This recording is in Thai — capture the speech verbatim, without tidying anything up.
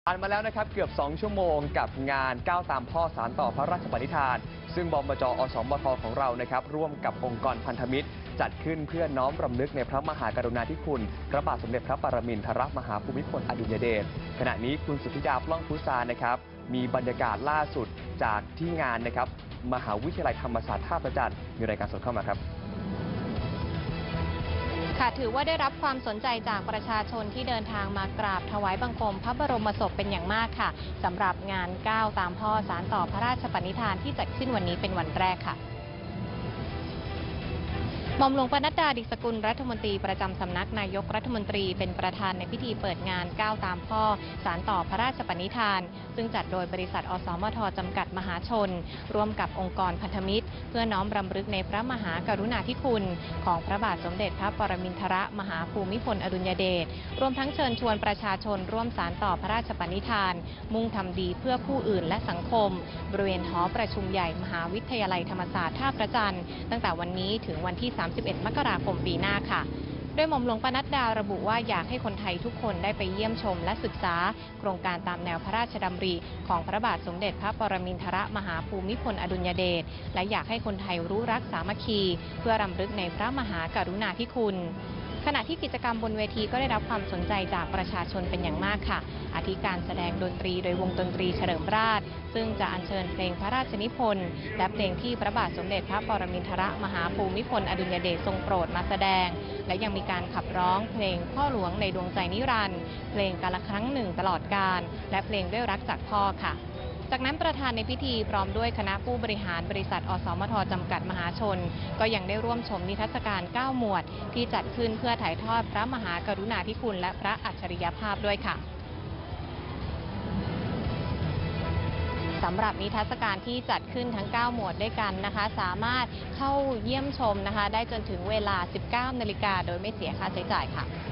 ผ่านมาแล้วนะครับเกือบสองชั่วโมงกับงานก้าวตามพ่อสารต่อพระราชปณิธานซึ่งบมจอสมทของเรานะครับร่วมกับองค์กรพันธมิตรจัดขึ้นเพื่อน้อมรำลึกในพระมหากรุณาธิคุณพระบาทสมเด็จพระปรมินทรมหาภูมิพลอดุลยเดชขณะนี้คุณสุทธิดาปล้องพุษานะครับมีบรรยากาศล่าสุดจากที่งานนะครับมหาวิทยาลัยธรรมศาสตร์ท่าพระจันทร์มีรายการสดเข้ามาครับค่ะถือว่าได้รับความสนใจจากประชาชนที่เดินทางมากราบถวายบังคมพระบรมศพเป็นอย่างมากค่ะสำหรับงานก้าวตามพ่อสารต่อพระราชปณิธานที่จัดขึ้นวันนี้เป็นวันแรกค่ะหม่อมหลวงปนัดดา ดิษฐกุลรัฐมนตรีประจำสำนักนายกรัฐมนตรีเป็นประธานในพิธีเปิดงานก้าวตามพ่อสารต่อพระราชปณิธานซึ่งจัดโดยบริษัทอสมทจำกัดมหาชนร่วมกับองค์กรพันธมิตรเพื่อน้อมรำลึกในพระมหากรุณาธิคุณของพระบาทสมเด็จพระปรมินทรมหาภูมิพลอดุลยเดชรวมทั้งเชิญชวนประชาชนร่วมสารต่อพระราชปณิธานมุ่งทำดีเพื่อผู้อื่นและสังคมบริเวณหอประชุมใหญ่มหาวิทยาลัยธรรมศาสตร์ท่าพระจันทร์ตั้งแต่วันนี้ถึงวันที่สามสิบเอ็ดมกราคมปีหน้าค่ะโดยหม่อมหลวงปนัดดาระบุว่าอยากให้คนไทยทุกคนได้ไปเยี่ยมชมและศึกษาโครงการตามแนวพระราชดำริของพระบาทสมเด็จพระปรมินทรมหาภูมิพลอดุลยเดชและอยากให้คนไทยรู้รักสามัคคีเพื่อรำลึกในพระมหากรุณาธิคุณขณะที่กิจกรรมบนเวทีก็ได้รับความสนใจจากประชาชนเป็นอย่างมากค่ะอาทิการแสดงดนตรีโดยวงดนตรีเฉลิมราชซึ่งจะอัญเชิญเพลงพระราชนิพนธ์และเพลงที่พระบาทสมเด็จพระปรมินทรมหาภูมิพลอดุลยเดชทรงโปรดมาแสดงและยังมีการขับร้องเพลงพ่อหลวงในดวงใจนิรันดร์เพลงกาลครั้งหนึ่งตลอดกาลและเพลงด้วยรักจากพ่อค่ะจากนั้นประธานในพิธีพร้อมด้วยคณะผู้บริหารบริษัทอสมทจำกัดมหาชนก็ยังได้ร่วมชมนิทรรศการเก้าหมวดที่จัดขึ้นเพื่อถ่ายทอดพระมหากรุณาธิคุณและพระอัจฉริยภาพด้วยค่ะสำหรับนิทรรศการที่จัดขึ้นทั้งเก้าหมวดด้วยกันนะคะสามารถเข้าเยี่ยมชมนะคะได้จนถึงเวลา สิบเก้านาฬิกาโดยไม่เสียค่าใช้จ่ายค่ะ